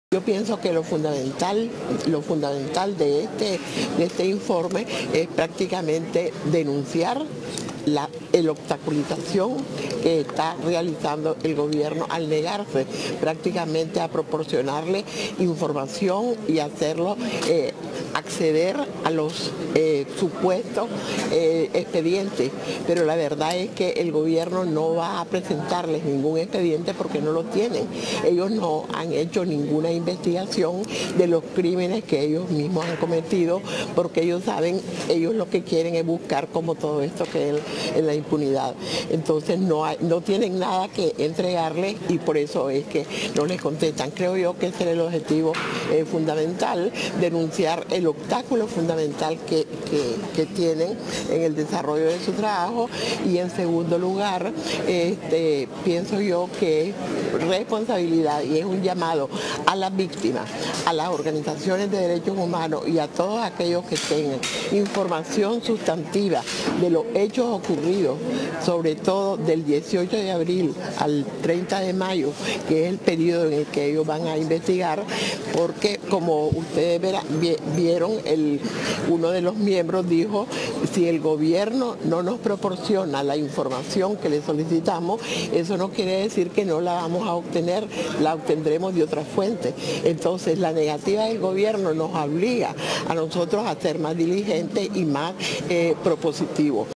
Yo pienso que lo fundamental de este informe es prácticamente denunciar la obstaculización que está realizando el gobierno al negarse prácticamente a proporcionarle información y hacerlo acceder a los supuestos expedientes, pero la verdad es que el gobierno no va a presentarles ningún expediente porque no lo tienen. Ellos no han hecho ninguna investigación de los crímenes que ellos mismos han cometido, porque ellos saben, ellos lo que quieren es buscar como todo esto que es en la impunidad. Entonces no tienen nada que entregarles y por eso es que no les contestan. Creo yo que ese es el objetivo fundamental, denunciar el obstáculo fundamental que tienen en el desarrollo de su trabajo, y en segundo lugar pienso yo que es responsabilidad y es un llamado a las víctimas, a las organizaciones de derechos humanos y a todos aquellos que tengan información sustantiva de los hechos ocurridos, sobre todo del 18 de abril al 30 de mayo, que es el periodo en el que ellos van a investigar, porque como ustedes vieron, uno de los miembros dijo: si el gobierno no nos proporciona la información que le solicitamos, eso no quiere decir que no la vamos a obtener, la obtendremos de otra fuente. Entonces la negativa del gobierno nos obliga a nosotros a ser más diligentes y más propositivos.